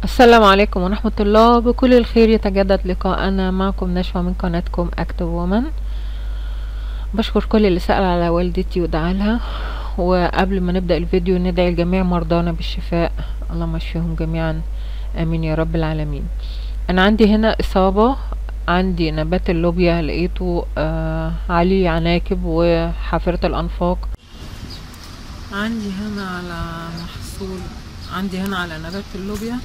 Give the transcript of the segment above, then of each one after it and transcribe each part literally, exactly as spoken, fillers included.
السلام عليكم ورحمة الله. بكل الخير يتجدد لقاءنا معكم نشوى من قناتكم اكتف وومن. بشكر كل اللي سأل على والدتي ودعا لها. وقبل ما نبدأ الفيديو ندعي لجميع مرضانا بالشفاء، اللهم اشفيهم جميعا امين يا رب العالمين. انا عندي هنا اصابة، عندي نبات اللوبيا لقيته آه عليه عناكب وحافرة الانفاق. عندي هنا على محصول، عندي هنا على نبات اللوبيا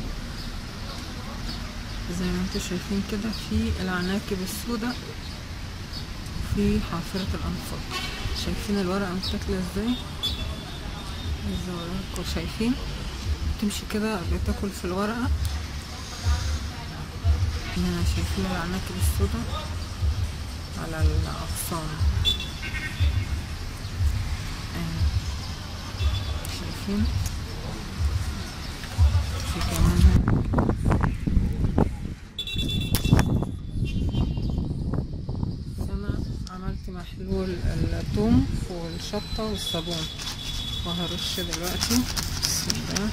زي ما انتم شايفين كده في العناكب السوداء وفي حافرة الانفاق. شايفين الورقة متاكلة ازاي؟ عايزة اوريكم. شايفين تمشي كده بتاكل في الورقة. هنا شايفين العناكب السوداء على الاغصان. شايفين في كمان محلول الثوم والشطة والصابون، وهرش دلوقتي. بسم الله.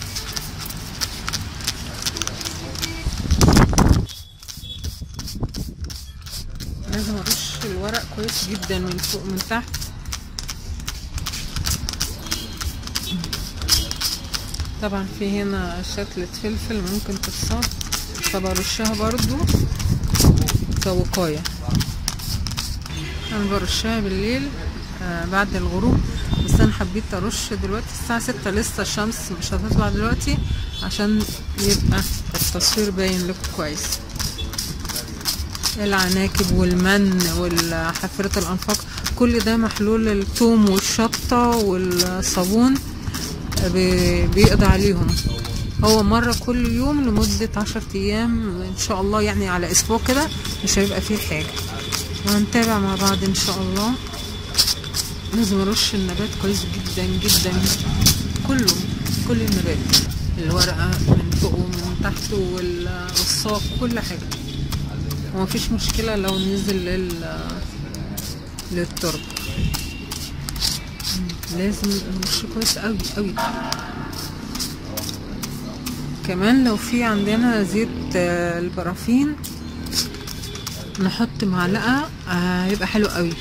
لازم ارش الورق كويس جدا من فوق من تحت. طبعا في هنا شتلة فلفل ممكن تتصاب، فبرشها برضو كوقاية. انا برشها بالليل آه بعد الغروب، بس انا حبيت ارش دلوقتي الساعه ستة، لسه الشمس مش هتطلع دلوقتي عشان يبقى التصوير باين لكم كويس. العناكب والمن والحافرة الانفاق كل ده محلول الثوم والشطه والصابون بيقضي عليهم. هو مره كل يوم لمده عشرة ايام ان شاء الله، يعني على اسبوع كده مش هيبقى فيه حاجه، وهنتابع مع بعض ان شاء الله. لازم ارش النبات كويس جدا جدا، كله كل النبات، الورقه من فوق ومن تحت والساق، كل حاجه. ومفيش مشكله لو نزل لل للتربه. لازم نرش كويس قوي قوي. كمان لو في عندنا زيت البرافين نحط معلقه هيبقى آه حلو قوي.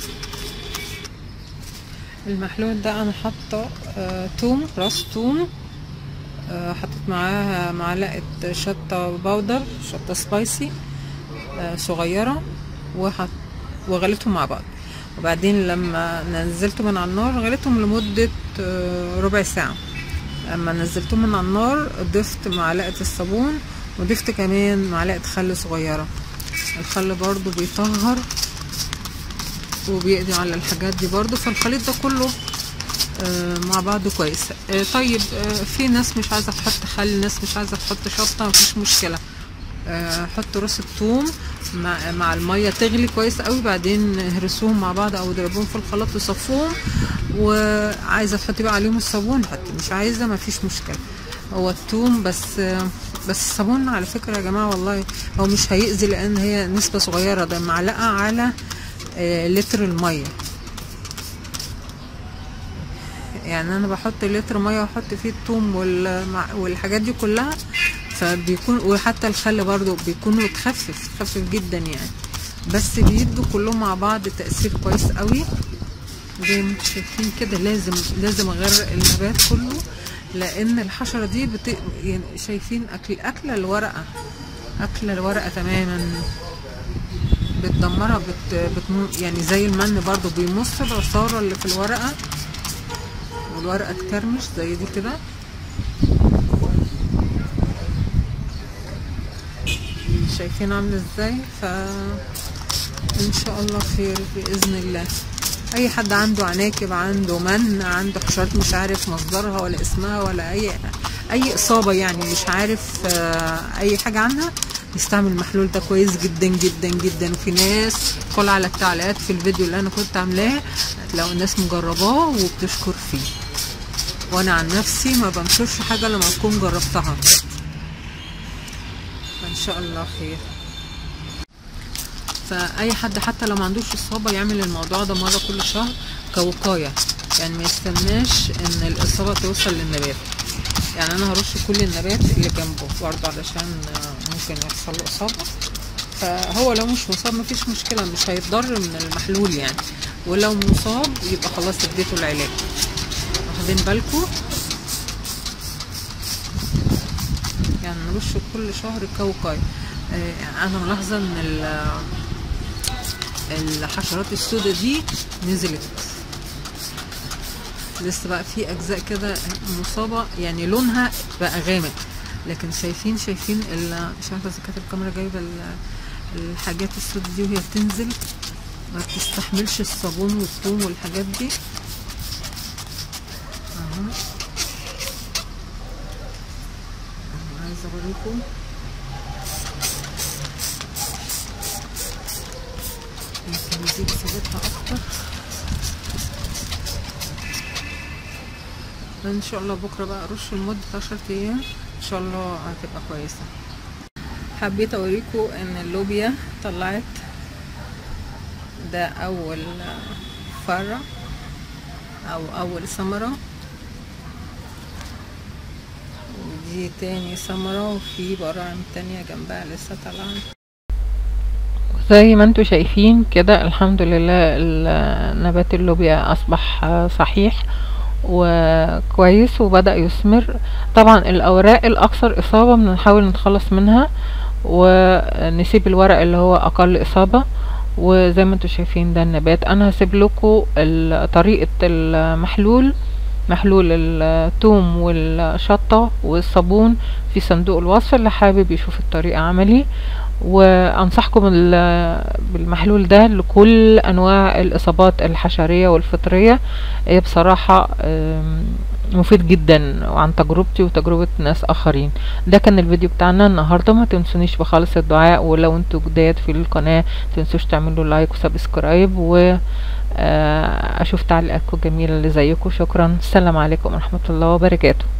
المحلول ده انا حاطه آه توم، راس توم، آه حطيت معاها معلقه شطه باودر، شطه سبايسي آه صغيره، وحط وغليتهم مع بعض. وبعدين لما نزلته من على النار غليتهم لمده آه ربع ساعه. اما نزلتهم من على النار ضفت معلقه الصابون، وضفت كمان معلقه خل صغيره. الخل برضو بيطهر وبيقضي على الحاجات دي برضو. فالخليط ده كله آه مع بعضه كويس. آه طيب آه في ناس مش عايزه تحط خل، ناس مش عايزه تحط شطه، مفيش مشكله. آه حط راس الثوم مع, مع الميه تغلي كويس قوي، بعدين هرسوهم مع بعض او اضربوهم في الخلاط وصفوهم. وعايزه تحطي بقى عليهم الصابون حطي، مش عايزه مفيش مشكله. هو الثوم بس آه بس الصابون على فكره يا جماعه والله هو مش هيأذي، لان هي نسبه صغيره، ده معلقه على آه لتر الميه. يعني انا بحط لتر ميه واحط فيه الثوم والحاجات دي كلها، فبيكون وحتى الخل برضو بيكون متخفف خفيف جدا يعني، بس بيدوا كلهم مع بعض تأثير كويس قوي زي ما انتم شايفين كده. لازم لازم اغرق النبات كله، لان الحشره دي بت... يعني شايفين اكل اكله الورقه، اكله الورقه تماما، بتدمرها، بت... بت... يعني زي المن برضو بيمص العصاره اللي في الورقه، والورقه تكرمش زي دي كده. شايفين عامله ازاي؟ ف ان شاء الله خير باذن الله. اي حد عنده عناكب، عنده من، عنده حشرات مش عارف مصدرها ولا اسمها ولا اي اي اصابه، يعني مش عارف اي حاجه عنها، يستعمل المحلول ده كويس جدا جدا جدا. وفي ناس طلع على التعليقات في الفيديو اللي انا كنت عاملاه هتلاقوا الناس مجرباه وبتشكر فيه، وانا عن نفسي ما بنشرش حاجه لما اكون جربتها. ان شاء الله خير. فاي حد حتى لو ما عندوش اصابه يعمل الموضوع ده مره كل شهر كوقايه، يعني ما يستناش ان الاصابه توصل للنبات. يعني انا هرش كل النبات اللي جنبه برضه علشان ممكن يحصل له اصابه. فهو لو مش مصاب مفيش مشكله، مش هيتضر من المحلول يعني، ولو مصاب يبقى خلاص اديته العلاج. واخدين بالكم؟ يعني نرش كل شهر كوقاية. آه انا ملاحظه ان الحشرات السوداء دي نزلت، لسه بقى في اجزاء كده مصابه يعني لونها بقى غامق، لكن شايفين شايفين مش عارفه اذا كانت الكاميرا جايبه الحاجات السوداء دي وهي بتنزل، ما بتستحملش الصابون والثوم والحاجات دي. اهو عايزه اوريكم يمكن نزيد ثباتها اكتر. ان شاء الله بكره بقى ارش لمده عشرة ايام ان شاء الله هتبقى كويسه. حبيت اوريكم ان اللوبيا طلعت، ده اول فرع او اول ثمره، ودي تاني ثمره، وفي براعم تانية جنبها لسه طالعه. زي ما انتوا شايفين كده الحمد لله نبات اللوبيا اصبح صحيح وكويس وبدأ يثمر. طبعا الاوراق الاكثر اصابة بنحاول نتخلص منها ونسيب الورق اللي هو اقل اصابة. وزي ما انتوا شايفين ده النبات. انا هسيب لكم طريقة المحلول، محلول الثوم والشطة والصابون في صندوق الوصف اللي حابب يشوف الطريقة عملي. وانصحكم بالمحلول ده لكل انواع الاصابات الحشرية والفطرية. بصراحة مفيد جدا وعن تجربتي وتجربة ناس اخرين. ده كان الفيديو بتاعنا النهاردة. ما تنسونيش بخالص الدعاء، ولو انتوا جداد في القناة تنسوش تعملوا لايك وسبسكرايب، واشوف تعليقاتكم الجميلة اللي زيكم. شكرا، السلام عليكم ورحمة الله وبركاته.